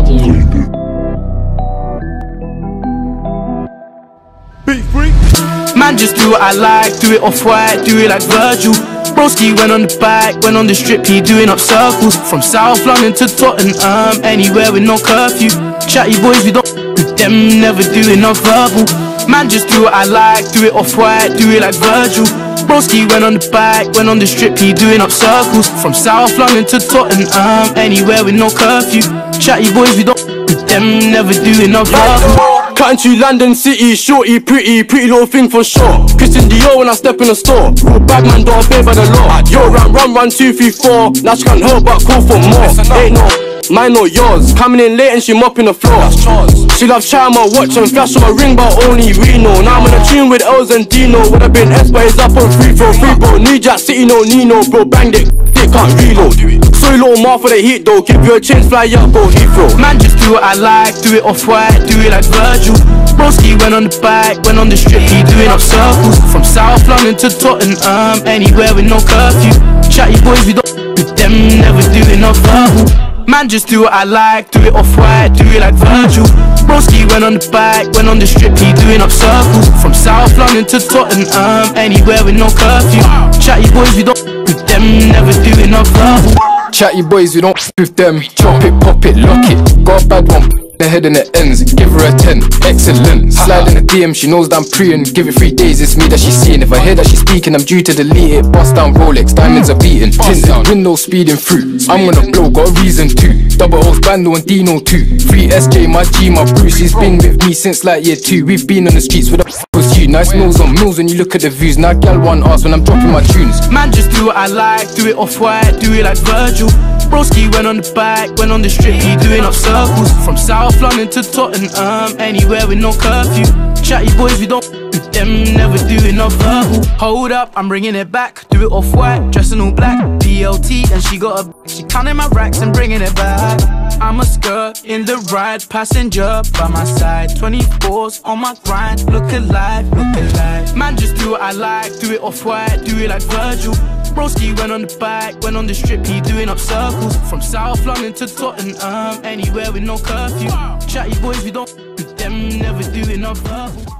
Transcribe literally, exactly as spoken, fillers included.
Beat freak. Man, just do what I like, do it off-white, do it like Virgil. Broski went on the bike, went on the strip, he doing up circles. From South London to Tottenham, anywhere with no curfew. Chatty boys, we don't with them, never doing no verbal. Man, just do what I like, do it off-white, do it like Virgil. Broski went on the bike, went on the strip, he doing up circles. From South London to Tottenham, anywhere with no curfew. Chatty boys, we don't with them, never doing no verbal. Cutting to London City, shorty, pretty, pretty little thing for sure. Christian Dior when I step in the store. Real bad man, don't obey by the law. Yo, run, run, run, two, three, four. Now she can't help but call for more. Ain't no mine or yours. Coming in late and she mopping the floor. She loves chatting my watch and flash on my ring, but only we know. Now I'm in a tune with Els and Dino. Would have been S, but it's up on free throw, free bro. New Jack City, no Nino, bro. Banged it, they can't reload. So little more for the heat though. Give you a chance, fly up, go Heathrow. Man, just do what I like, do it off-white, do it like Virgil. Broski went on the bike, went on the strip, he doing up circles. From South London to Tottenham, anywhere with no curfew. Chatty boys, we don't with them, never doing no verbal. Man, just do what I like, do it off-white, do it like Virgil. Broski went on the bike, went on the strip, he doing up circles. From South London to Tottenham, anywhere with no curfew. Chatty boys, we don't with them, never doing no verbal. Chatty boys, we don't with them. Chop it, pop it, lock it. Got a bad one, the head and the ends. Give her a ten, excellent. Slide in the D M, she knows that I'm preying. Give it three days, it's me that she's seeing. If I hear that she's speaking, I'm due to delete it. Bust down Rolex, diamonds are beating. Tinted, window speeding through. I'm gonna blow, got a reason to. Double O's, Bando and Dino too. three S J, my G, my Bruce. He's been with me since like year two. We've been on the streets with the was you. Nice nose on mills when you look at the views. Now gal one ass when I'm dropping my tunes. Man, just do what I like, do it off-white, do it like Virgil. Broski went on the bike, went on the strip, he doing up circles. From South London to Tottenham, anywhere with no curfew. Chatty boys, we don't with them, never doing no verbal. Hold up, I'm bringing it back, do it off-white, dressing all black. B L T and she got a she counting my racks and bringing it back. I'm a skirt in the ride, passenger by my side. twenty-fours on my grind, look alive, look alive. Man, just do what I like, do it off-white, do it like Virgil. Broski went on the bike, went on the strip, he doing up circles. From South London to Tottenham, anywhere with no curfew. Chatty boys, we don't with them, never doing no verbal.